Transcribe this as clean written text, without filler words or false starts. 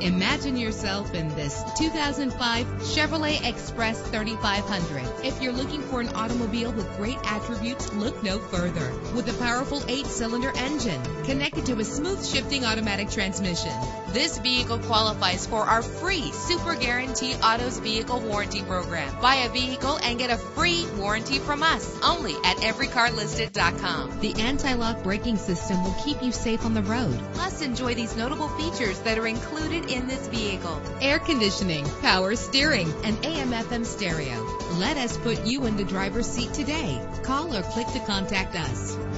Imagine yourself in this 2005 Chevrolet Express 3500. If you're looking for an automobile with great attributes, look no further. With a powerful 8-cylinder engine connected to a smooth shifting automatic transmission, this vehicle qualifies for our free Super Guarantee Autos Vehicle Warranty Program. Buy a vehicle and get a free warranty from us only at everycarlisted.com. The anti-lock braking system will keep you safe on the road. Plus, enjoy these notable features that are included in this vehicle: air conditioning, power steering, and AM/FM stereo. Let us put you in the driver's seat today. Call or click to contact us.